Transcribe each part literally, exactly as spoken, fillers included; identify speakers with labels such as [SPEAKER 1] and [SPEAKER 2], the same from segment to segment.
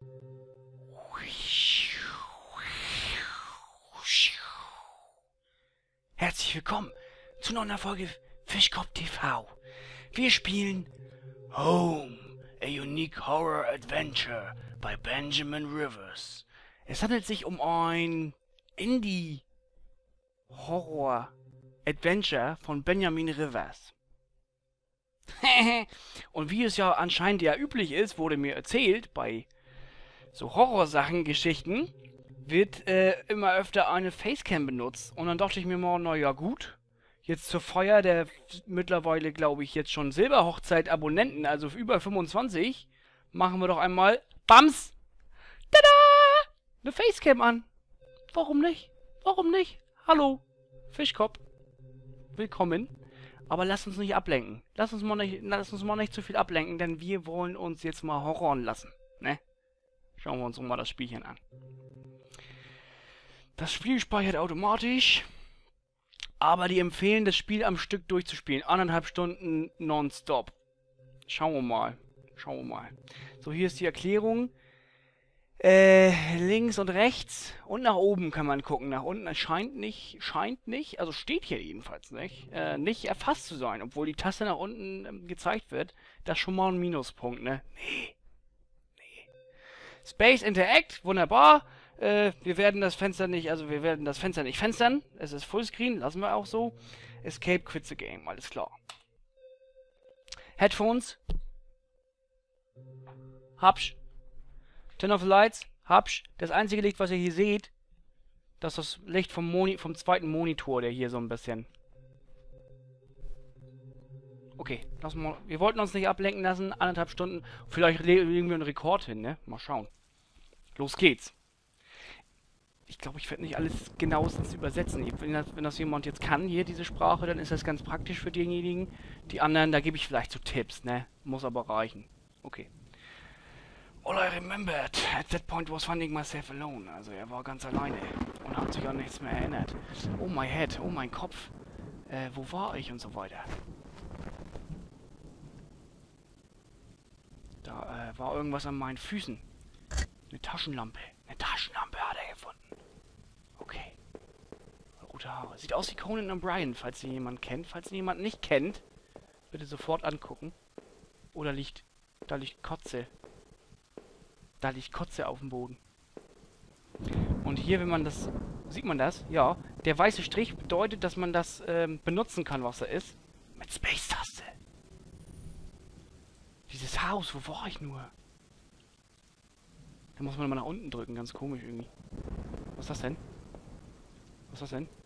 [SPEAKER 1] Herzlich willkommen zu einer neuen Folge Fischkopf T V. Wir spielen Home, a Unique Horror Adventure bei Benjamin Rivers. Es handelt sich um ein Indie-Horror-Adventure von Benjamin Rivers. Und wie es ja anscheinend ja üblich ist, wurde mir erzählt, bei so Horrorsachen, Geschichten, wird äh, immer öfter eine Facecam benutzt. Und dann dachte ich mir mal, naja gut, jetzt zur Feier der mittlerweile, glaube ich, jetzt schon Silberhochzeit-Abonnenten, also über fünfundzwanzig, machen wir doch einmal, Bams, tada, eine Facecam an. Warum nicht? Warum nicht? Hallo, Fischkopf, willkommen. Aber lasst uns nicht ablenken. Lasst uns mal nicht, lasst uns mal nicht zu viel ablenken, denn wir wollen uns jetzt mal horroren lassen, ne? Schauen wir uns mal das Spielchen an. Das Spiel speichert automatisch, aber die empfehlen, das Spiel am Stück durchzuspielen. Anderthalb Stunden nonstop. Schauen wir mal. Schauen wir mal. So, hier ist die Erklärung. Äh, links und rechts und nach oben kann man gucken. Nach unten scheint nicht, scheint nicht, also steht hier jedenfalls nicht, äh, nicht erfasst zu sein, obwohl die Taste nach unten ähm, gezeigt wird. Das ist schon mal ein Minuspunkt, ne? Nee. Nee. Space Interact, wunderbar. Äh, wir werden das Fenster nicht, also wir werden das Fenster nicht fenstern. Es ist Fullscreen, lassen wir auch so. Escape quit the game, alles klar. Headphones. Hübsch. Turn off the lights. Hübsch. Das einzige Licht, was ihr hier seht, das ist das Licht vom, Moni vom zweiten Monitor, der hier so ein bisschen... Okay, lassen wir, wir wollten uns nicht ablenken lassen. Anderthalb Stunden. Vielleicht legen wir einen Rekord hin, ne? Mal schauen. Los geht's. Ich glaube, ich werde nicht alles genauestens übersetzen. Wenn das, wenn das jemand jetzt kann, hier diese Sprache, dann ist das ganz praktisch für denjenigen. Die anderen, da gebe ich vielleicht so Tipps, ne? Muss aber reichen. Okay. All I remembered at that point was finding myself alone. Also er war ganz alleine und hat sich an nichts mehr erinnert. Oh my head, oh mein Kopf. Äh, wo war ich und so weiter. Da äh, war irgendwas an meinen Füßen. Eine Taschenlampe. Eine Taschenlampe hat er gefunden. Okay. Rote Haare. Sieht aus wie Conan O'Brien, falls ihr jemanden kennt. Falls ihr jemanden nicht kennt, bitte sofort angucken. Oder liegt... Da liegt Kotze. Da liegt Kotze auf dem Boden. Und hier, wenn man das... Sieht man das? Ja. Der weiße Strich bedeutet, dass man das ähm, benutzen kann, was da ist. Mit Space-Taste. Dieses Haus, wo war ich nur? Da muss man immer nach unten drücken, ganz komisch irgendwie. Was ist das denn? Was ist das denn?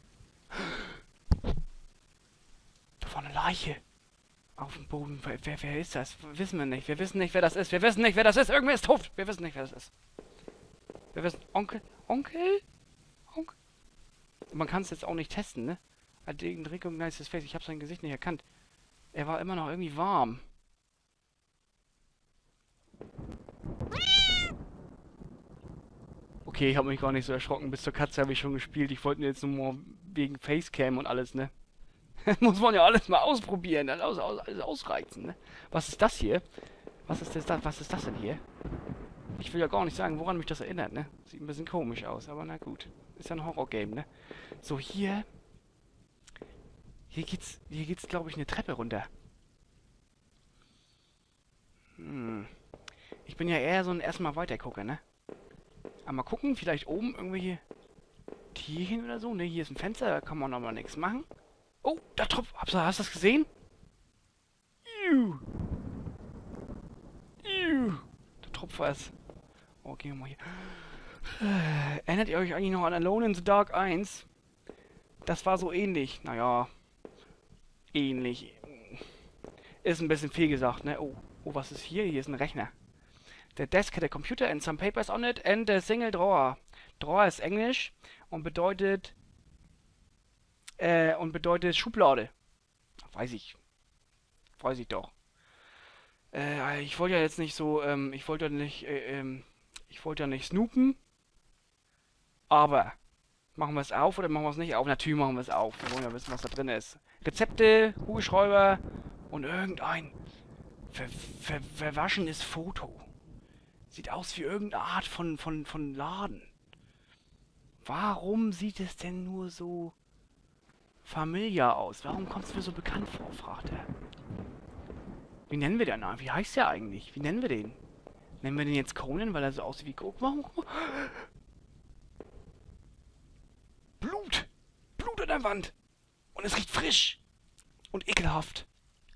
[SPEAKER 1] Da war eine Leiche. Auf dem Boden. Wer, wer, wer ist das? Wissen wir nicht. Wir wissen nicht, wer das ist. Wir wissen nicht, wer das ist. Irgendwer ist tot. Wir wissen nicht, wer das ist. Wir wissen... Onkel? Onkel? Onkel? Man kann es jetzt auch nicht testen, ne? I didn't recognize his face. Ich habe sein Gesicht nicht erkannt. Er war immer noch irgendwie warm. Okay, ich habe mich gar nicht so erschrocken. Bis zur Katze habe ich schon gespielt. Ich wollte jetzt nur mal wegen Facecam und alles, ne? Muss man ja alles mal ausprobieren. Alles, alles ausreizen, ne? Was ist das hier? Was ist das? Was ist das denn hier? Ich will ja gar nicht sagen, woran mich das erinnert, ne? Sieht ein bisschen komisch aus, aber na gut. Ist ja ein Horror-Game, ne? So, hier... Hier geht's, hier geht's, glaube ich, eine Treppe runter. Hm... Ich bin ja eher so ein erstmal Weitergucker, ne? Aber mal gucken, vielleicht oben irgendwelche Tierchen oder so. Ne, hier ist ein Fenster, da kann man aber nichts machen. Oh, da tropft. Hast du das gesehen? Iu. Iu. Da tropft was. Oh, gehen wir mal hier. Äh, erinnert ihr euch eigentlich noch an Alone in the Dark eins? Das war so ähnlich. Naja. Ähnlich. Ist ein bisschen viel gesagt, ne? Oh, oh, was ist hier? Hier ist ein Rechner. The desk had a computer and some papers on it and a single drawer. Drawer ist Englisch und bedeutet äh, und bedeutet Schublade. Weiß ich. Weiß ich doch. Äh, ich wollte ja jetzt nicht so, ähm, ich wollte ja nicht, äh, ähm, ich wollte ja nicht snoopen. Aber machen wir es auf oder machen wir es nicht auf? Natürlich machen wir es auf. Wir wollen ja wissen, was da drin ist. Rezepte, Kugelschreiber und irgendein ver ver verwaschenes Foto. Sieht aus wie irgendeine Art von, von, von Laden. Warum sieht es denn nur so familiar aus? Warum kommt es mir so bekannt vor, fragt er. Wie nennen wir den? Wie heißt der eigentlich? Wie nennen wir den? Nennen wir den jetzt Conan, weil er so aussieht wie Coke? Warum? Blut! Blut an der Wand! Und es riecht frisch! Und ekelhaft.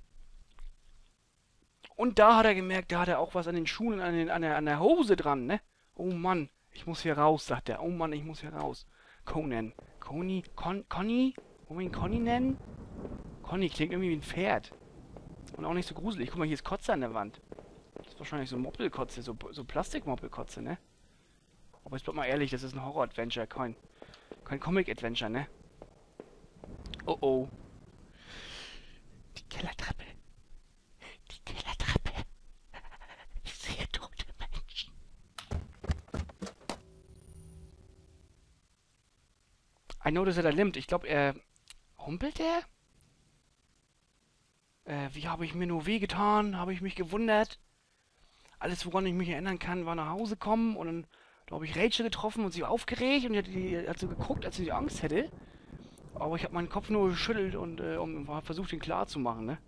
[SPEAKER 1] Und da hat er gemerkt, da hat er auch was an den Schuhen, an, den, an, der, an der Hose dran, ne? Oh Mann, ich muss hier raus, sagt er. Oh Mann, ich muss hier raus. Conan. Conny, Con, Conny? Wollen wir ihn Conny nennen? Conny klingt irgendwie wie ein Pferd. Und auch nicht so gruselig. Guck mal, hier ist Kotze an der Wand. Das ist wahrscheinlich so Moppelkotze, so, so Plastikmoppelkotze, ne? Aber jetzt bleib mal ehrlich, das ist ein Horror-Adventure, kein, kein Comic-Adventure, ne? Oh oh. Die Kellertreppe. Die Kellertreppe. Ich sehe tote Menschen. I notice that er limpt. Ich glaube, er... Humpelt er? Äh, wie habe ich mir nur wehgetan? Habe ich mich gewundert? Alles, woran ich mich erinnern kann, war nach Hause kommen und dann, da habe ich Rachel getroffen und sie aufgeregt und die hat, die hat so geguckt, als sie Angst hätte. Aber ich habe meinen Kopf nur geschüttelt und äh, um, habe versucht, ihn klar zu machen, ne?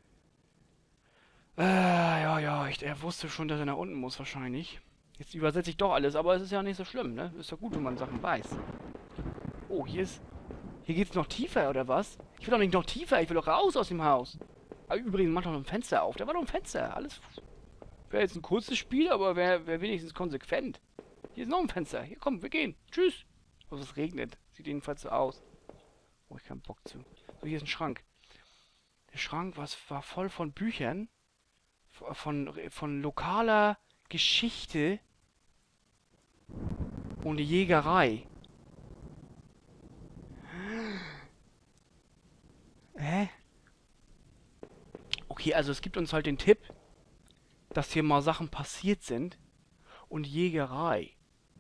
[SPEAKER 1] Äh, ja, ja, ich, er wusste schon, dass er nach unten muss, wahrscheinlich. Jetzt übersetze ich doch alles, aber es ist ja nicht so schlimm, ne? Ist ja gut, wenn man Sachen weiß. Oh, hier ist... Hier geht's noch tiefer, oder was? Ich will doch nicht noch tiefer, ich will doch raus aus dem Haus. Aber übrigens, mach doch ein Fenster auf. Da war doch ein Fenster. Alles... Wäre jetzt ein kurzes Spiel, aber wäre wär wenigstens konsequent. Hier ist noch ein Fenster. Hier, komm, wir gehen. Tschüss. Oh, es regnet. Sieht jedenfalls so aus. Oh, ich keinen Bock zu. So, hier ist ein Schrank. Der Schrank was, war voll von Büchern. Von, von lokaler Geschichte. Und Jägerei. Hä? Okay, also es gibt uns halt den Tipp, dass hier mal Sachen passiert sind. Und Jägerei.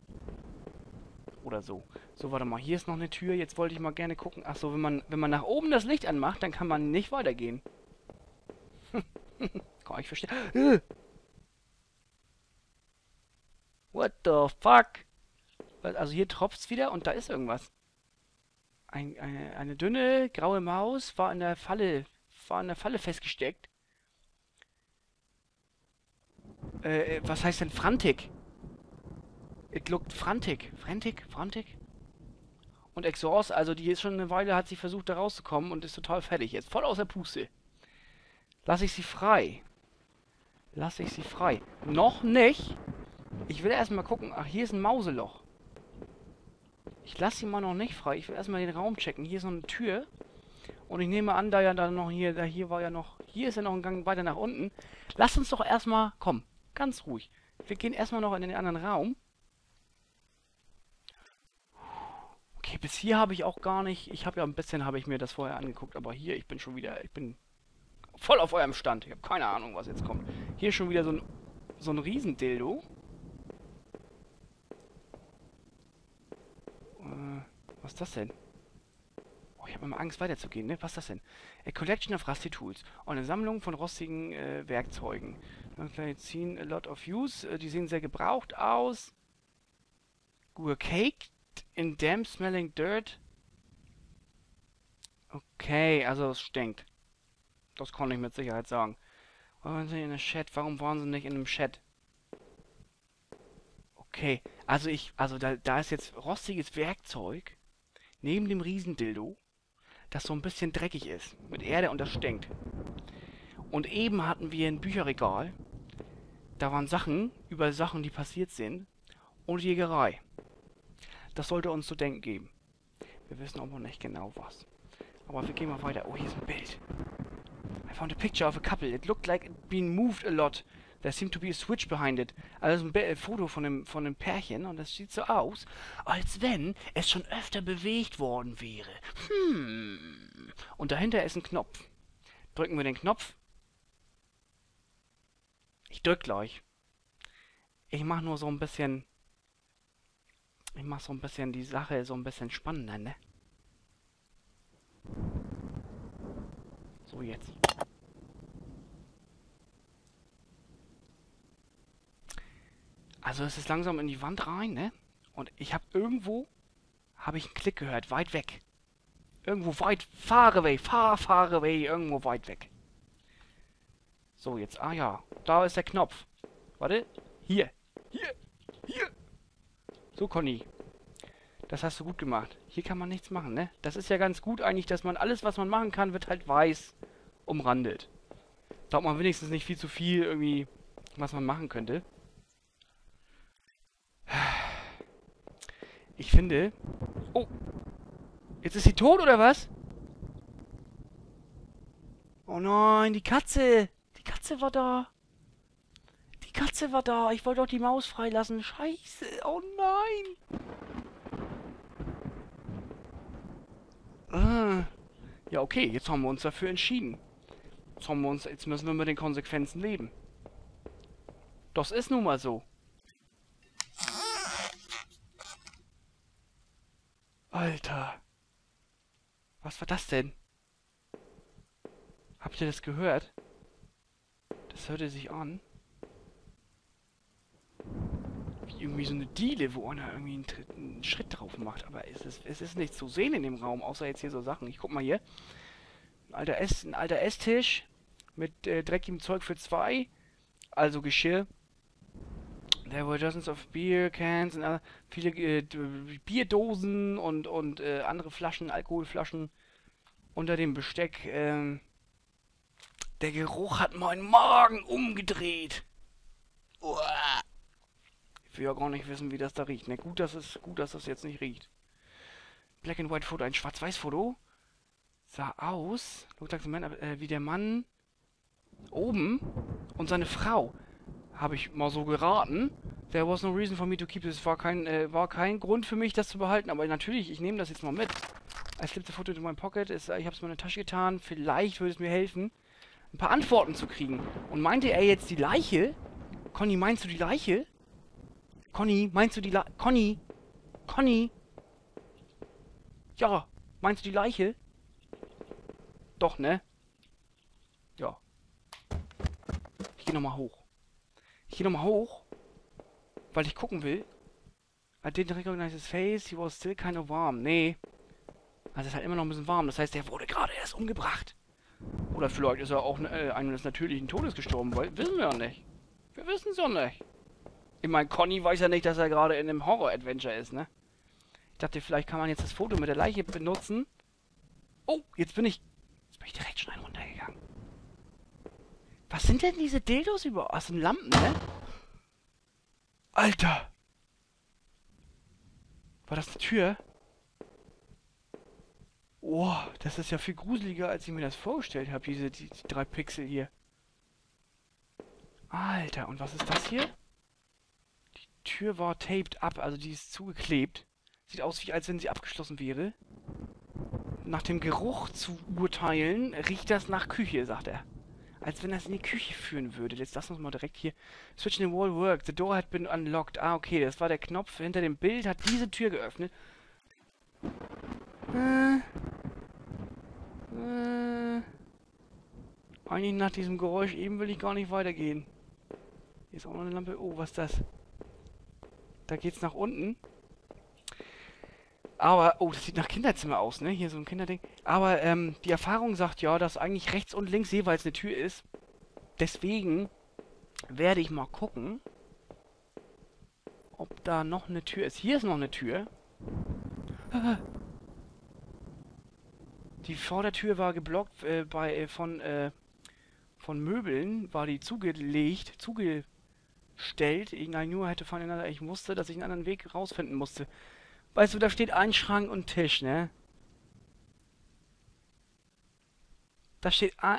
[SPEAKER 1] Oder so. So, warte mal, hier ist noch eine Tür. Jetzt wollte ich mal gerne gucken. Achso, wenn man, wenn man nach oben das Licht anmacht, dann kann man nicht weitergehen. Kann ich verstehen. What the fuck? Also hier tropft's wieder und da ist irgendwas. Ein, eine, eine dünne, graue Maus war in der Falle, war in der Falle festgesteckt. Äh, was heißt denn frantic? It looked frantic. Frantic? Frantic? Und Exhaust, also die ist schon eine Weile, hat sie versucht da rauszukommen und ist total fertig jetzt. Voll aus der Puste. Lass ich sie frei. Lass ich sie frei. Noch nicht. Ich will erstmal gucken. Ach, hier ist ein Mauseloch. Ich lasse sie mal noch nicht frei. Ich will erstmal den Raum checken. Hier ist noch eine Tür. Und ich nehme an, da ja dann noch hier, da hier war ja noch, hier ist ja noch ein Gang weiter nach unten. Lass uns doch erstmal, komm, ganz ruhig. Wir gehen erstmal noch in den anderen Raum. Okay, bis hier habe ich auch gar nicht, ich habe ja ein bisschen, habe ich mir das vorher angeguckt, aber hier, ich bin schon wieder, ich bin voll auf eurem Stand. Ich habe keine Ahnung, was jetzt kommt. Hier ist schon wieder so ein, so ein Riesendildo. Äh, was ist das denn? Oh, ich habe immer Angst weiterzugehen, ne? Was ist das denn? A collection of rusty tools. Oh, eine Sammlung von rostigen äh, Werkzeugen. Seen a lot of use. Äh, die sehen sehr gebraucht aus. Were caked in damp smelling dirt. Okay, also es stinkt. Das kann ich mit Sicherheit sagen. Warum sind sie in einem Chat? Warum waren sie nicht in einem Chat? Okay, also ich, also da, da ist jetzt rostiges Werkzeug neben dem Riesendildo, das so ein bisschen dreckig ist, mit Erde und das stinkt. Und eben hatten wir ein Bücherregal, da waren Sachen über Sachen, die passiert sind, und Jägerei. Das sollte uns zu denken geben. Wir wissen aber nicht genau was. Aber wir gehen mal weiter. Oh, hier ist ein Bild. I found a picture of a couple. It looked like it been moved a lot. There seemed to be a switch behind it. Also ein, ein Foto von einem, von einem Pärchen und das sieht so aus, als wenn es schon öfter bewegt worden wäre. Hm. Und dahinter ist ein Knopf. Drücken wir den Knopf. Ich drück gleich. Ich mache nur so ein bisschen... Ich mache so ein bisschen die Sache so ein bisschen spannender, ne? So, jetzt. Also es ist langsam in die Wand rein, ne? Und ich habe irgendwo, habe ich einen Klick gehört, weit weg. Irgendwo weit, far away, far, far away, irgendwo weit weg. So, jetzt, ah ja, da ist der Knopf. Warte, hier, hier, hier. So, Conny. Das hast du gut gemacht. Hier kann man nichts machen, ne? Das ist ja ganz gut eigentlich, dass man alles, was man machen kann, wird halt weiß umrandet. Glaubt man wenigstens nicht viel zu viel irgendwie, was man machen könnte. Ich finde... Oh! Jetzt ist sie tot, oder was? Oh nein, die Katze! Die Katze war da! Die Katze war da! Ich wollte doch die Maus freilassen. Scheiße! Oh nein! Ah. Ja, okay, jetzt haben wir uns dafür entschieden. Jetzt, haben wir uns, jetzt müssen wir mit den Konsequenzen leben. Das ist nun mal so. Alter. Was war das denn? Habt ihr das gehört? Das hörte sich an. Wie irgendwie so eine Diele, wo einer irgendwie einen, einen Schritt drauf macht. Aber es ist, es ist nichts zu sehen in dem Raum, außer jetzt hier so Sachen. Ich guck mal hier. Ein alter, Ess, ein alter Esstisch mit äh, dreckigem Zeug für zwei. Also Geschirr. There were dozens of beer cans und uh, viele äh, Bierdosen und, und äh, andere Flaschen, Alkoholflaschen unter dem Besteck. Ähm, der Geruch hat meinen Magen umgedreht. Uah. Ich will ja gar nicht wissen, wie das da riecht. Ne, gut, dass es, gut, dass das jetzt nicht riecht. Black and White Foto, ein Schwarz-Weiß-Foto. Sah aus, looked like the man, äh, wie der Mann oben und seine Frau. Habe ich mal so geraten. There was no reason for me to keep this. War kein, äh, war kein Grund für mich, das zu behalten. Aber natürlich, ich nehme das jetzt mal mit. I slipped the photo into my pocket. Ist, ich habe es in meine Tasche getan. Vielleicht würde es mir helfen, ein paar Antworten zu kriegen. Und meinte er jetzt die Leiche? Conny, meinst du die Leiche? Conny, meinst du die Leiche? Conny? Conny? Ja, meinst du die Leiche? Doch, ne? Ja. Ich gehe nochmal hoch. Ich gehe nochmal hoch, weil ich gucken will. I didn't recognize his face, he was still kind of warm. Nee. Also es ist halt immer noch ein bisschen warm. Das heißt, er wurde gerade erst umgebracht. Oder vielleicht ist er auch äh, eines natürlichen Todes gestorben. Weil, wissen wir ja nicht. Wir wissen es ja nicht. Ich meine, Conny weiß ja nicht, dass er gerade in einem Horror-Adventure ist, ne? Ich dachte, vielleicht kann man jetzt das Foto mit der Leiche benutzen. Oh, jetzt bin ich... Jetzt bin ich direkt schon einen runtergegangen. Was sind denn diese Dildos über... Aus den Lampen, ne? Alter! War das eine Tür? Oh, das ist ja viel gruseliger, als ich mir das vorgestellt habe, diese die, die drei Pixel hier. Alter, und was ist das hier? Die Tür war taped up, also die ist zugeklebt. Sieht aus, wie als wenn sie abgeschlossen wäre. Nach dem Geruch zu urteilen, riecht das nach Küche, sagt er. Als wenn das in die Küche führen würde. Jetzt lassen wir uns mal direkt hier... Switch in the wall worked. The door had been unlocked. Ah, okay. Das war der Knopf hinter dem Bild. Hat diese Tür geöffnet. Äh... Äh... Eigentlich nach diesem Geräusch eben will ich gar nicht weitergehen. Hier ist auch noch eine Lampe. Oh, was ist das? Da geht's nach unten. Aber, oh, das sieht nach Kinderzimmer aus, ne? Hier so ein Kinderding. Aber, ähm, die Erfahrung sagt ja, dass eigentlich rechts und links jeweils eine Tür ist. Deswegen werde ich mal gucken, ob da noch eine Tür ist. Hier ist noch eine Tür. Die Vordertür war geblockt, äh, bei, äh, von, äh, von Möbeln. War die zugelegt, zugestellt. Ich nur hätte voneinander, ich wusste, dass ich einen anderen Weg rausfinden musste. Weißt du, da steht ein Schrank und Tisch, ne? Da steht ein...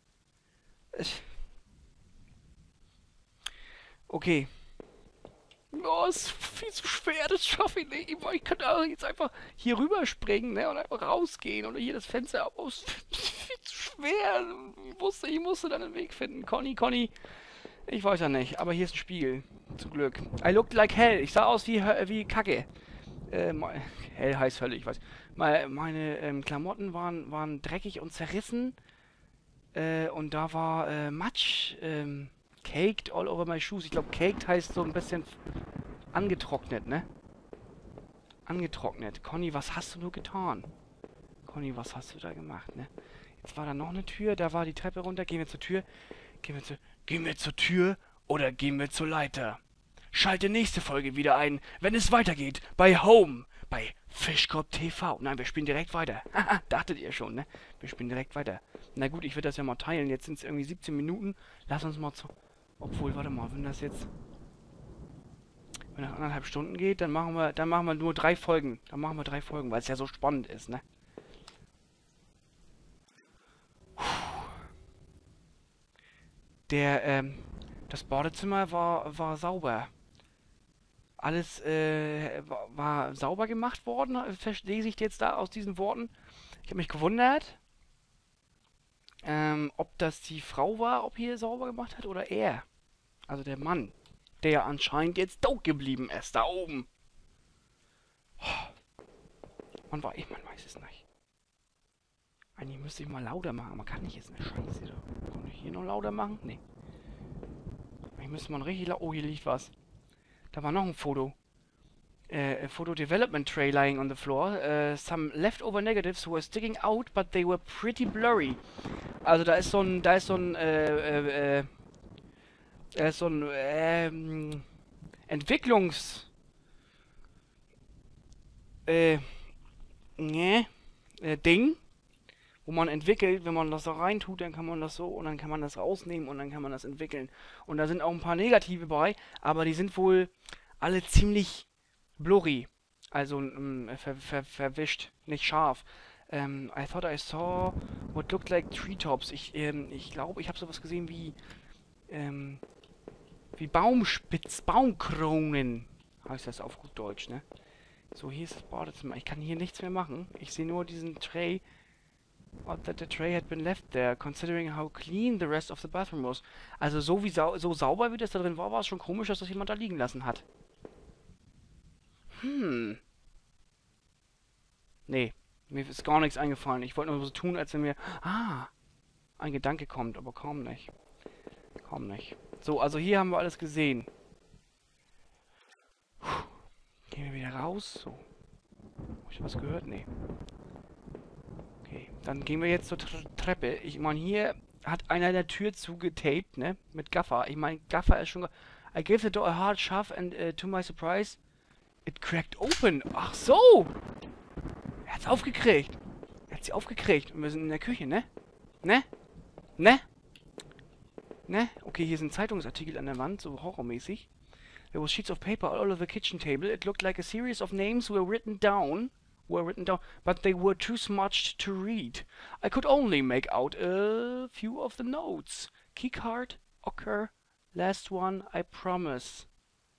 [SPEAKER 1] Okay. Oh, ist viel zu schwer, das schaffe ich nicht. Ich kann da jetzt einfach hier rüber springen, ne? Und einfach rausgehen oder hier das Fenster aus. Viel zu schwer. Ich musste, ich musste dann einen Weg finden. Conny, Conny. Ich weiß ja nicht, aber hier ist ein Spiegel. Zum Glück. I looked like hell. Ich sah aus wie, wie Kacke. Äh, hell heißt Hölle, ich weiß. Meine, meine ähm, Klamotten waren, waren dreckig und zerrissen. Äh, und da war äh, Matsch, ähm, caked all over my shoes. Ich glaube, caked heißt so ein bisschen angetrocknet, ne? Angetrocknet. Conny, was hast du nur getan? Conny, was hast du da gemacht, ne? Jetzt war da noch eine Tür, da war die Treppe runter. Gehen wir zur Tür. Gehen wir zur, gehen wir zur Tür oder gehen wir zur Leiter? Schalte nächste Folge wieder ein, wenn es weitergeht bei Home, bei Fischkopf T V. Nein, wir spielen direkt weiter. Haha, dachtet ihr schon, ne? Wir spielen direkt weiter. Na gut, ich würde das ja mal teilen. Jetzt sind es irgendwie siebzehn Minuten. Lass uns mal zu... Obwohl, warte mal, wenn das jetzt... Wenn das anderthalb Stunden geht, dann machen wir, dann machen wir nur drei Folgen. Dann machen wir drei Folgen, weil es ja so spannend ist, ne? Der, ähm... Das Badezimmer war, war sauber. Alles äh, war, war sauber gemacht worden, lese ich jetzt da aus diesen Worten. Ich habe mich gewundert, ähm, ob das die Frau war, ob hier sauber gemacht hat, oder er. Also der Mann, der anscheinend jetzt tot geblieben ist, da oben. Oh. Man, war, ich, man weiß es nicht. Eigentlich müsste ich mal lauter machen, aber kann ich jetzt eine Scheiße. Kann ich hier noch lauter machen? Nee. Ich müsste mal richtig lauter... Oh, hier liegt was. Da war noch ein Foto. Uh, a photo development tray lying on the floor. Uh, some leftover negatives were sticking out, but they were pretty blurry. Also da ist so ein, da ist so ein, äh, äh, äh, so ein, ähm, Entwicklungs, äh, ne, äh, Ding, wo man entwickelt, wenn man das da reintut, dann kann man das so, und dann kann man das rausnehmen und dann kann man das entwickeln. Und da sind auch ein paar Negative bei, aber die sind wohl alle ziemlich blurry, also ähm, ver ver verwischt, nicht scharf. Ähm, I thought I saw what looked like treetops. Ich, ähm, ich glaube, ich habe sowas gesehen wie, ähm, wie Baumspitz, Baumkronen, heißt das auf gut Deutsch, ne? So, hier ist das Badezimmer. Ich kann hier nichts mehr machen. Ich sehe nur diesen Tray. What that the tray had been left there, considering how clean the rest of the bathroom was. Also so wie sau so sauber wie das da drin war, war es schon komisch, dass das jemand da liegen lassen hat. Hm. Nee, mir ist gar nichts eingefallen. Ich wollte nur so tun, als wenn mir... Ah, ein Gedanke kommt, aber kaum nicht. Kaum nicht. So, also hier haben wir alles gesehen. Puh. Gehen wir wieder raus. So. Hab ich was gehört? Nee. Okay, dann gehen wir jetzt zur Tre Treppe. Ich meine, hier hat einer der Tür zugetaped, ne? Mit Gaffer. Ich meine, Gaffer ist schon... I gave the door a hard shove and uh, to my surprise... It cracked open. Ach so. Er hat's aufgekriegt. Er hat sie aufgekriegt. Und wir sind in der Küche, ne? Ne? Ne? Ne? Okay, hier sind Zeitungsartikel an der Wand, so horrormäßig. There was sheets of paper all over the kitchen table. It looked like a series of names were written down. Were written down, but they were too smudged to read. I could only make out a few of the notes. Keycard, Ocker, last one, I promise.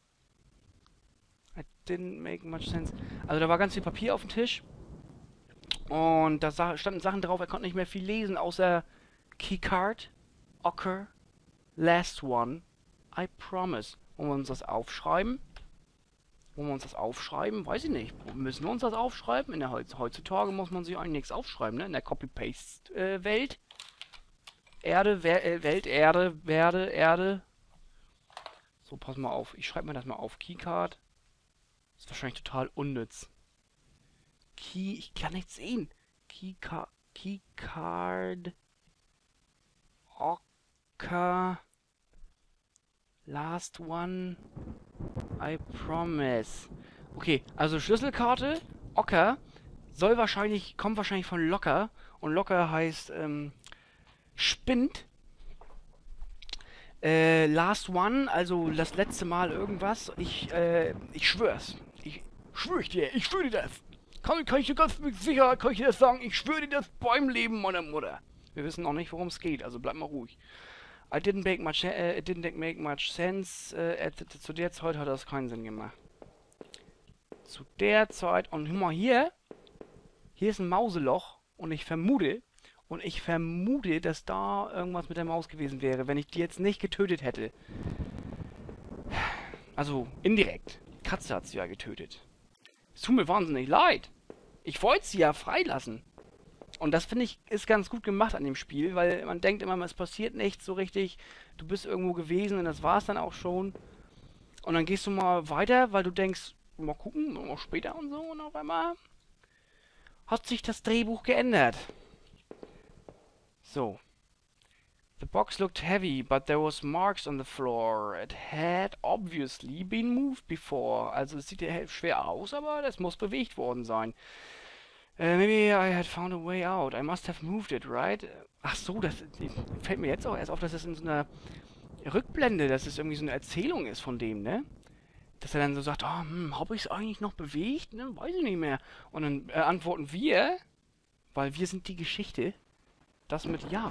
[SPEAKER 1] It didn't make much sense. Also da war ganz viel Papier auf dem Tisch. Und da standen Sachen drauf, er konnte nicht mehr viel lesen, außer Keycard, Ocker, last one, I promise. Wollen wir uns das aufschreiben? Wollen wir uns das aufschreiben? Weiß ich nicht. Müssen wir uns das aufschreiben? In der heutzutage muss man sich eigentlich nichts aufschreiben, ne? In der Copy-Paste-Welt. Äh, Erde, Wer äh, Welt, Erde, Werde, Erde. So, pass mal auf. Ich schreibe mir das mal auf. Keycard. Ist wahrscheinlich total unnütz. Key, ich kann nichts sehen. Keycard, Keycard, Ocker, last one, I promise. Okay, also Schlüsselkarte, Ocker, soll wahrscheinlich, kommt wahrscheinlich von Locker. Und Locker heißt, ähm, Spind. Äh, last one, also das letzte Mal irgendwas. Ich, äh, ich schwör's. Ich schwöre dir, ich schwöre dir das. Kann, kann ich dir ganz mit Sicherheit, kann ich dir das sagen, ich schwöre dir das beim Leben meiner Mutter. Wir wissen noch nicht, worum es geht, also bleib mal ruhig. I didn't make much, uh, it didn't make much sense. Uh, at, zu der Zeit hat das keinen Sinn gemacht. Zu der Zeit, und guck mal hier, hier ist ein Mauseloch, und ich vermute, und ich vermute, dass da irgendwas mit der Maus gewesen wäre, wenn ich die jetzt nicht getötet hätte. Also, indirekt. Die Katze hat sie ja getötet. Es tut mir wahnsinnig leid. Ich wollte sie ja freilassen. Und das finde ich ist ganz gut gemacht an dem Spiel, weil man denkt immer, es passiert nichts so richtig. Du bist irgendwo gewesen und das war es dann auch schon. Und dann gehst du mal weiter, weil du denkst, mal gucken, mal später und so. Und auf einmal hat sich das Drehbuch geändert. So. The box looked heavy, but there was marks on the floor. It had obviously been moved before. Also es sieht ja schwer aus, aber das muss bewegt worden sein. Uh, maybe I had found a way out. I must have moved it, right? Ach so, das fällt mir jetzt auch erst auf, dass das in so einer Rückblende, dass es irgendwie so eine Erzählung ist von dem, ne? Dass er dann so sagt, oh, hm, habe ich es eigentlich noch bewegt? Ne? Weiß ich nicht mehr. Und dann äh, antworten wir, weil wir sind die Geschichte, das mit ja.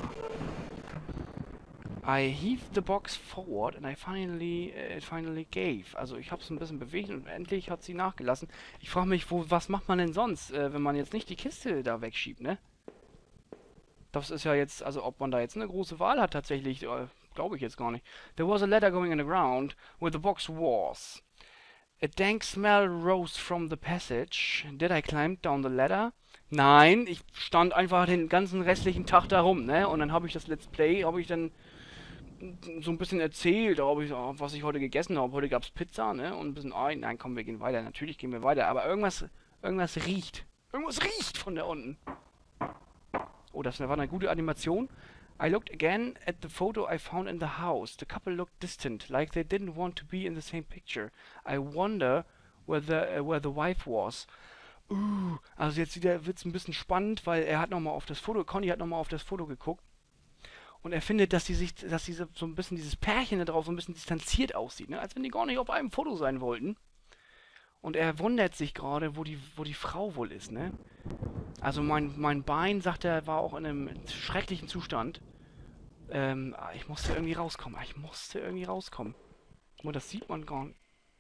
[SPEAKER 1] I heaved the box forward and I finally, uh, it finally gave. Also ich habe es ein bisschen bewegt und endlich hat sie nachgelassen. Ich frage mich, wo, was macht man denn sonst, äh, wenn man jetzt nicht die Kiste da wegschiebt, ne? Das ist ja jetzt, also ob man da jetzt eine große Wahl hat tatsächlich, äh, glaube ich jetzt gar nicht. There was a ladder going in the ground where the box was. A dank smell rose from the passage. Did I climb down the ladder? Nein, ich stand einfach den ganzen restlichen Tag da rum, ne? Und dann habe ich das Let's Play, habe ich dann so ein bisschen erzählt, ob ich, was ich heute gegessen habe. Heute gab es Pizza, ne? Und ein bisschen ein. Nein, komm, wir gehen weiter. Natürlich gehen wir weiter. Aber irgendwas, irgendwas riecht. Irgendwas riecht von da unten. Oh, das war eine gute Animation. I looked again at the photo I found in the house. The couple looked distant, like they didn't want to be in the same picture. I wonder where the, uh, where the wife was. Uh, also jetzt wieder wird's ein bisschen spannend, weil er hat nochmal auf das Foto, Conny hat nochmal auf das Foto geguckt. Und er findet, dass die sich, dass diese so ein bisschen dieses Pärchen da drauf so ein bisschen distanziert aussieht, ne? Als wenn die gar nicht auf einem Foto sein wollten. Und er wundert sich gerade, wo die, wo die Frau wohl ist, ne? Also mein, mein Bein, sagt er, war auch in einem schrecklichen Zustand. Ähm, ich musste irgendwie rauskommen. Ich musste irgendwie rauskommen. Guck mal, das sieht man gar nicht.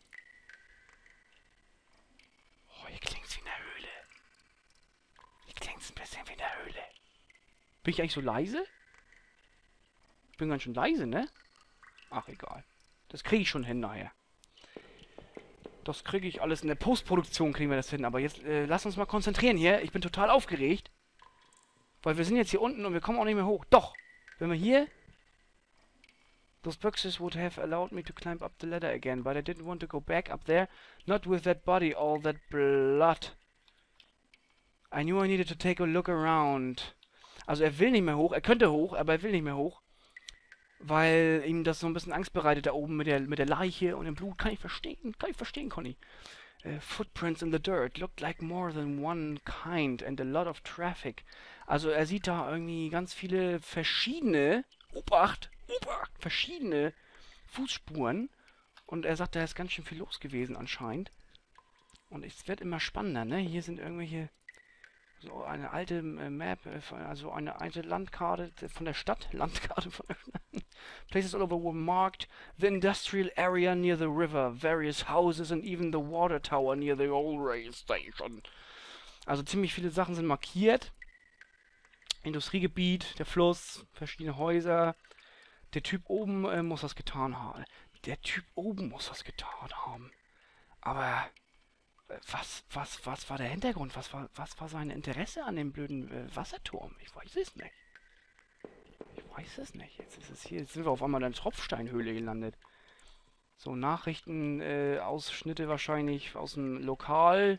[SPEAKER 1] Oh, hier klingt's wie in der Höhle. Hier klingt's ein bisschen wie in der Höhle. Bin ich eigentlich so leise? Ich bin ganz schön leise, ne? Ach, egal. Das kriege ich schon hin nachher. Das kriege ich alles in der Postproduktion, kriegen wir das hin. Aber jetzt äh, lass uns mal konzentrieren hier. Ich bin total aufgeregt. Weil wir sind jetzt hier unten und wir kommen auch nicht mehr hoch. Doch! Wenn wir hier... Those boxes would have allowed me to climb up the ladder again, but I didn't want to go back up there. Not with that body, all that blood. I knew I needed to take a look around. Also er will nicht mehr hoch. Er könnte hoch, aber er will nicht mehr hoch. Weil ihm das so ein bisschen Angst bereitet da oben mit der, mit der Leiche und dem Blut. Kann ich verstehen, kann ich verstehen, Conny. Uh, footprints in the dirt. Looked like more than one kind and a lot of traffic. Also er sieht da irgendwie ganz viele verschiedene, Obacht, Obacht, verschiedene Fußspuren. Und er sagt, da ist ganz schön viel los gewesen anscheinend. Und es wird immer spannender, ne? Hier sind irgendwelche... So eine alte äh, Map, äh, also eine alte Landkarte von der Stadt. Landkarte von der Stadt. Places all over were marked. The industrial area near the river, various houses and even the water tower near the old rail station. Also ziemlich viele Sachen sind markiert. Industriegebiet, der Fluss, verschiedene Häuser. Der Typ oben äh, muss was getan haben. Der Typ oben muss was getan haben. Aber... Was, was, was war der Hintergrund? Was war, was war sein Interesse an dem blöden äh, Wasserturm? Ich weiß es nicht. Ich weiß es nicht. Jetzt ist es hier. Jetzt sind wir auf einmal in der Tropfsteinhöhle gelandet. So, Nachrichten, äh, Ausschnitte wahrscheinlich aus dem Lokalblatt.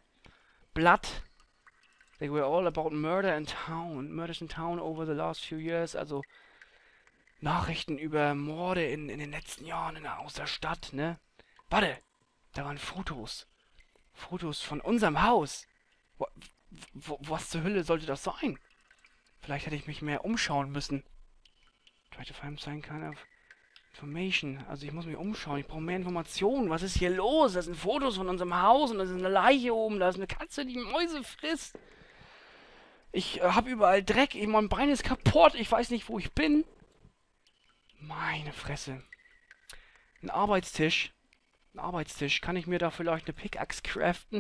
[SPEAKER 1] They were all about murder in town. Murders in town over the last few years. Also Nachrichten über Morde in, in den letzten Jahren in der, aus der Stadt, ne? Warte! Da waren Fotos. Fotos von unserem Haus. Wo, wo, was zur Hölle sollte das sein? Vielleicht hätte ich mich mehr umschauen müssen. Try to find some kind of information. Also ich muss mich umschauen. Ich brauche mehr Informationen. Was ist hier los? Das sind Fotos von unserem Haus und da ist eine Leiche oben. Da ist eine Katze, die Mäuse frisst. Ich äh, habe überall Dreck. Mein Bein ist kaputt. Ich weiß nicht, wo ich bin. Meine Fresse. Ein Arbeitstisch. Ein Arbeitstisch. Kann ich mir da vielleicht eine Pickaxe craften?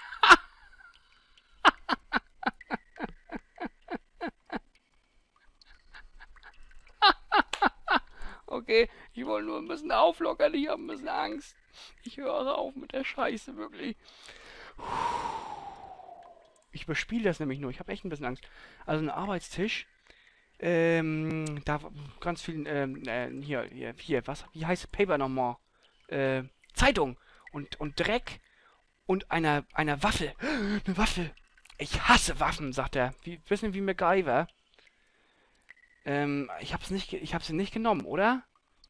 [SPEAKER 1] Okay, ich wollte nur ein bisschen auflockern. Ich habe ein bisschen Angst. Ich höre auf mit der Scheiße, wirklich. Ich überspiele das nämlich nur. Ich habe echt ein bisschen Angst. Also ein Arbeitstisch. Ähm, da ganz viel, ähm, äh, hier, hier, hier, was, wie heißt Paper nochmal? Äh, Zeitung und, und Dreck und einer, einer Waffe. Eine Waffe. Ich hasse Waffen, sagt er. Wie, bisschen wie MacGyver. Ähm, ich hab's nicht, ich hab sie nicht genommen, oder?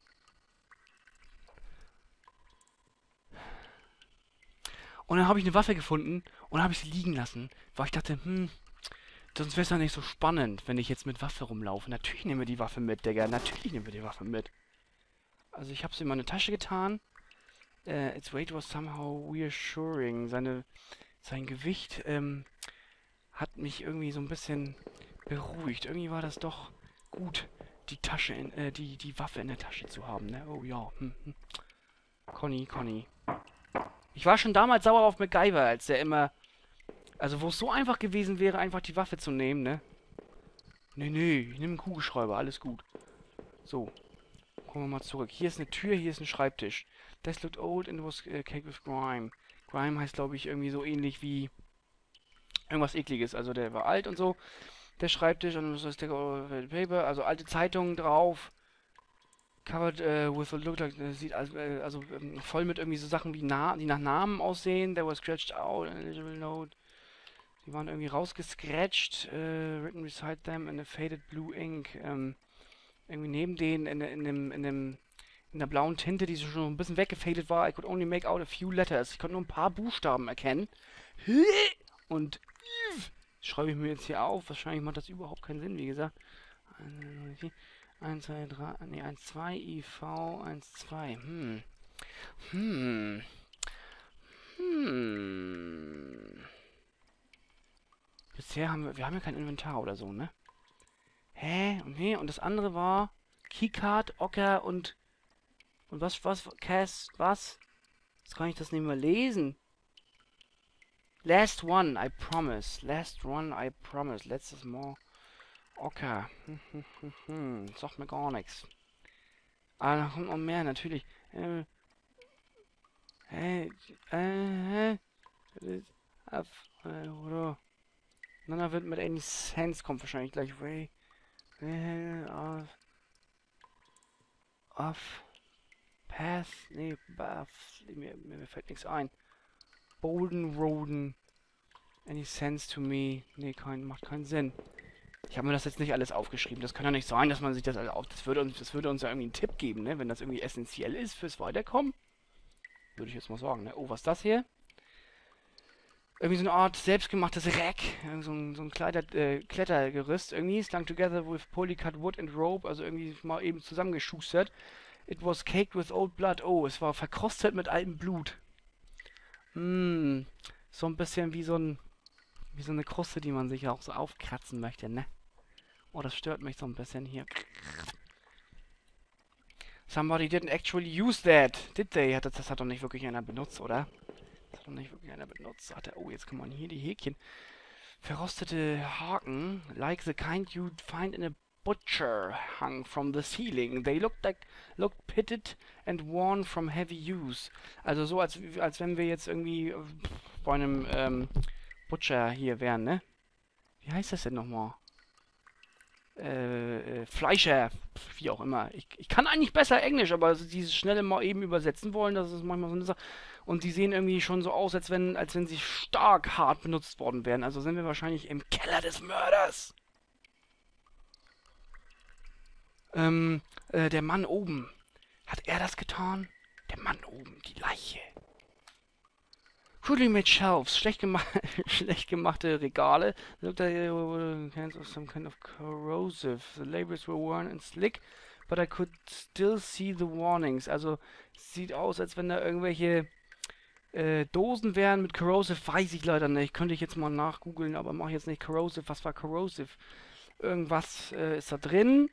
[SPEAKER 1] Und dann habe ich eine Waffe gefunden und habe ich sie liegen lassen, weil ich dachte, hm, sonst wäre es ja nicht so spannend, wenn ich jetzt mit Waffe rumlaufe. Natürlich nehmen wir die Waffe mit, Digga. Natürlich nehmen wir die Waffe mit. Also ich habe sie in meine Tasche getan. Uh, its weight was somehow reassuring. Seine, sein Gewicht ähm, hat mich irgendwie so ein bisschen beruhigt. Irgendwie war das doch gut, die Tasche, in, äh, die, die Waffe in der Tasche zu haben, ne? Oh ja. Hm, hm. Conny, Conny. Ich war schon damals sauer auf MacGyver, als der immer... Also wo es so einfach gewesen wäre, einfach die Waffe zu nehmen, ne? Nee, nee, ich nehme einen Kugelschreiber, alles gut. So. Kommen wir mal zurück. Hier ist eine Tür, hier ist ein Schreibtisch. This looked old and was uh, caked with grime. Grime heißt, glaube ich, irgendwie so ähnlich wie irgendwas Ekliges. Also der war alt und so. Der Schreibtisch und so ist der Paper, also alte Zeitungen drauf. Covered uh, with a look like, uh, sieht also, uh, also um, voll mit irgendwie so Sachen, wie Na die nach Namen aussehen. There was scratched out, an eligible note. Die waren irgendwie rausgescratcht, uh, written beside them in a faded blue ink. Um, irgendwie neben denen in, in, dem, in, dem, in der blauen Tinte, die so schon ein bisschen weggefadet war. I could only make out a few letters. Ich konnte nur ein paar Buchstaben erkennen. Und das schreibe ich mir jetzt hier auf. Wahrscheinlich macht das überhaupt keinen Sinn, wie gesagt. eins, zwei, drei, nee, eins, zwei, I V, eins, zwei. Hm. Hm. Hm. Bisher haben wir, wir haben ja kein Inventar oder so, ne? Hä? Okay, und das andere war Keycard, Ocker und und was, was, Cass, was? Jetzt kann ich das nicht mehr lesen. Last one, I promise. Last one, I promise. Letztes Mal. Ocker. Hm, hm, hm, hm. Sagt mir gar nichts. Ah, da kommt noch mehr, natürlich. Äh, äh, äh, äh, äh, oder? Nana wird mit any sense kommt wahrscheinlich gleich. Way. Of, of Path, nee, Bath, mir, mir fällt nichts ein. Bolden, Roden, any sense to me, nee, kein, macht keinen Sinn. Ich habe mir das jetzt nicht alles aufgeschrieben, das kann ja nicht sein, dass man sich das alles auf, das würde uns, das würde uns ja irgendwie einen Tipp geben, ne, wenn das irgendwie essentiell ist fürs Weiterkommen. Würde ich jetzt mal sagen, ne. Oh, was ist das hier? Irgendwie so eine Art selbstgemachtes Rack, so ein, so ein Kleider, äh, Klettergerüst irgendwie, slung together with polycut wood and rope, also irgendwie mal eben zusammengeschustert. It was caked with old blood. Oh, es war verkrustet mit altem Blut. Hm, so ein bisschen wie so ein, wie so eine Kruste, die man sich auch so aufkratzen möchte, ne? Oh, das stört mich so ein bisschen hier. Somebody didn't actually use that, did they? Das, das hat doch nicht wirklich einer benutzt, oder? Das hat doch nicht wirklich einer benutzt. Sagt er, oh, jetzt kann man hier die Häkchen. Verrostete Haken, like the kind you'd find in a butcher, hung from the ceiling. They looked like, looked pitted and worn from heavy use. Also so, als, als wenn wir jetzt irgendwie bei einem ähm, Butcher hier wären, ne? Wie heißt das denn nochmal? Äh, äh, Fleischer, wie auch immer. Ich, ich kann eigentlich besser Englisch, aber dieses schnelle mal eben übersetzen wollen, das ist manchmal so eine Sache. Und die sehen irgendwie schon so aus, als wenn, als wenn sie stark hart benutzt worden wären. Also sind wir wahrscheinlich im Keller des Mörders. Ähm, äh, der Mann oben. Hat er das getan? Der Mann oben, die Leiche. Crudely made shelves, schlecht, gema schlecht gemachte Regale. Looked like they were hands of some kind of corrosive. The labels were worn and slick, but I could still see the warnings. Also, sieht aus, als wenn da irgendwelche äh, Dosen wären mit corrosive. Weiß ich leider nicht. Könnte ich jetzt mal nachgoogeln, aber mache jetzt nicht corrosive. Was war corrosive? Irgendwas äh, ist da drin.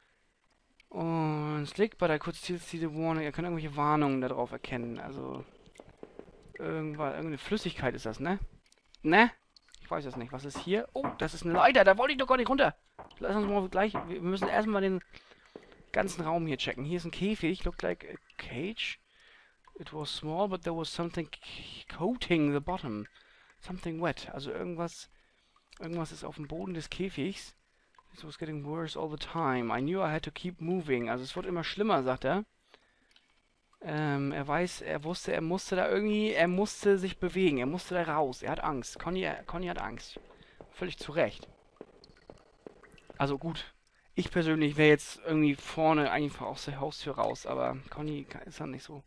[SPEAKER 1] Und slick, but I could still see the warning. Er kann irgendwelche Warnungen darauf erkennen. Also... Irgendwas, irgendeine Flüssigkeit ist das, ne? Ne? Ich weiß es nicht. Was ist hier? Oh, das ist eine Leiter. Da wollte ich doch gar nicht runter. Lass uns mal gleich... Wir müssen erstmal den ganzen Raum hier checken. Hier ist ein Käfig. Looked like a cage. It was small, but there was something coating the bottom. Something wet. Also irgendwas Irgendwas ist auf dem Boden des Käfigs. This was getting worse all the time. I knew I had to keep moving. Also es wird immer schlimmer, sagt er. Ähm, er weiß, er wusste, er musste da irgendwie, er musste sich bewegen. Er musste da raus. Er hat Angst. Conny, Conny hat Angst. Völlig zu Recht. Also gut. Ich persönlich wäre jetzt irgendwie vorne einfach aus der Haustür raus, aber Conny ist dann nicht so.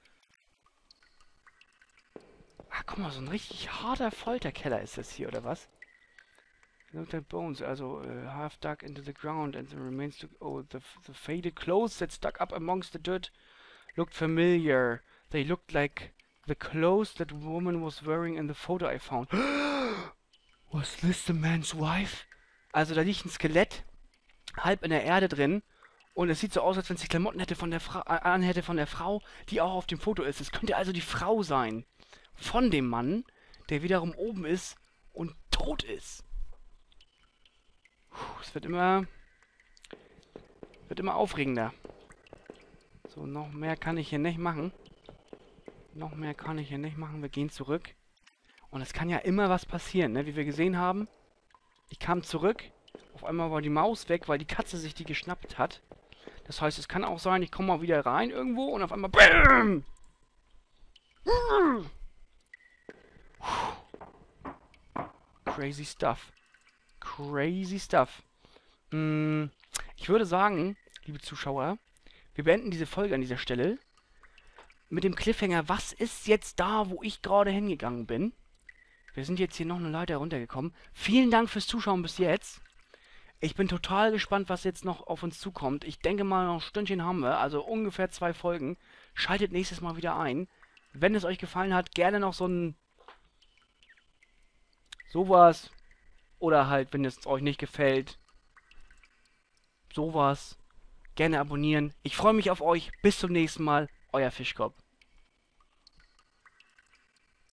[SPEAKER 1] Ah, guck mal, so ein richtig harter Folterkeller ist das hier, oder was? Look at bones, also uh, half dug into the ground and the remains to... Oh, the, the faded clothes that stuck up amongst the dirt looked familiar. They looked like the clothes that woman was wearing in the photo I found. Was this the man's wife? Also da liegt ein Skelett, halb in der Erde drin. Und es sieht so aus, als wenn sie Klamotten hätte von der Frau, äh, anhätte von der Frau, die auch auf dem Foto ist. Es könnte also die Frau sein. Von dem Mann, der wiederum oben ist und tot ist. Puh, es wird immer... wird immer aufregender. So, noch mehr kann ich hier nicht machen. Noch mehr kann ich hier nicht machen. Wir gehen zurück. Und es kann ja immer was passieren, ne? Wie wir gesehen haben. Ich kam zurück. Auf einmal war die Maus weg, weil die Katze sich die geschnappt hat. Das heißt, es kann auch sein, ich komme mal wieder rein irgendwo und auf einmal... BAM! Crazy stuff. Crazy stuff. Hm, ich würde sagen, liebe Zuschauer, wir beenden diese Folge an dieser Stelle mit dem Cliffhanger, was ist jetzt da, wo ich gerade hingegangen bin? Wir sind jetzt hier noch eine Leiter runtergekommen. Vielen Dank fürs Zuschauen bis jetzt. Ich bin total gespannt, was jetzt noch auf uns zukommt. Ich denke mal, noch ein Stündchen haben wir, also ungefähr zwei Folgen. Schaltet nächstes Mal wieder ein. Wenn es euch gefallen hat, gerne noch so ein... sowas. Oder halt, wenn es euch nicht gefällt, sowas. Gerne abonnieren. Ich freue mich auf euch. Bis zum nächsten Mal. Euer Fischkopf.